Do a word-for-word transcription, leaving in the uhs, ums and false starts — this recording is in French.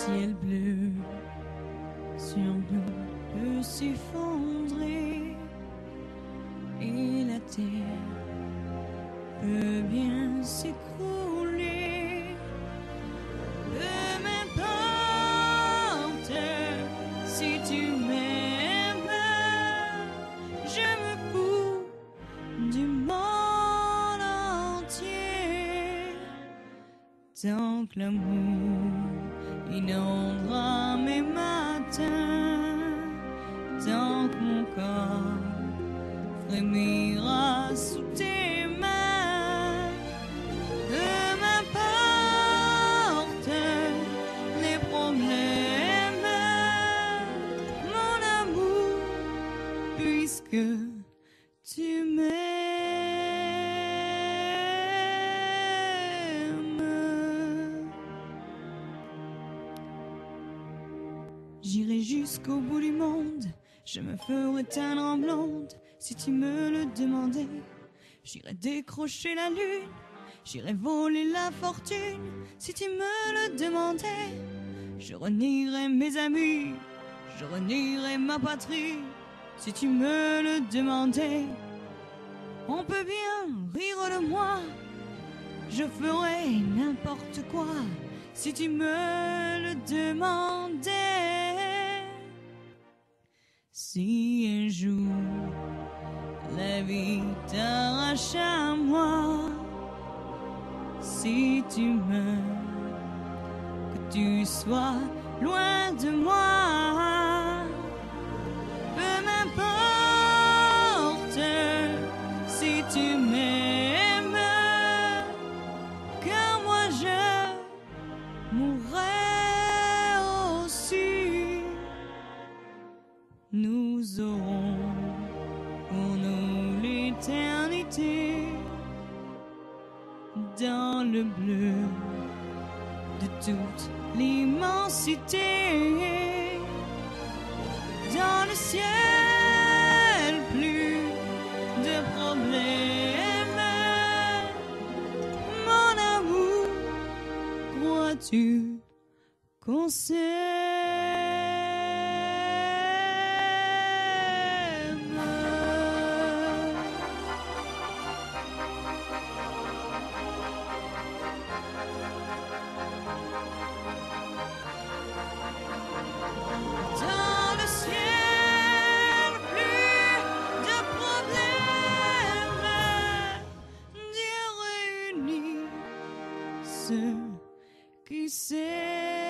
ciel bleu sur nous peut s'effondrer et la terre peut bien s'écrouler. Peu m'importe si tu m'aimes, je me fous du monde entier. Tant que l'amour inondera mes matins, tant que mon corps frémira sous tes mains. Peu m'importe les problèmes, mon amour, puisque tu m'aimes. J'irai jusqu'au bout du monde, je me ferai teindre en blonde si tu me le demandais. J'irai décrocher la lune, j'irai voler la fortune si tu me le demandais. Je renierai mes amis, je renierai ma patrie si tu me le demandais. On peut bien rire de moi, je ferai n'importe quoi si tu me le demandais. Si un jour la vie t'arrache à moi, si tu meurs, que tu sois loin de moi. Peu m'importe si tu m'aimes, car moi je mourrai aussi. Nous aurons pour nous l'éternité dans le bleu de toute l'immensité. Dans le ciel, plus de problèmes. Mon amour, crois-tu qu'on s'aime? Dans le ciel, plus de problèmes. Dieu réunit ceux qui s'aiment.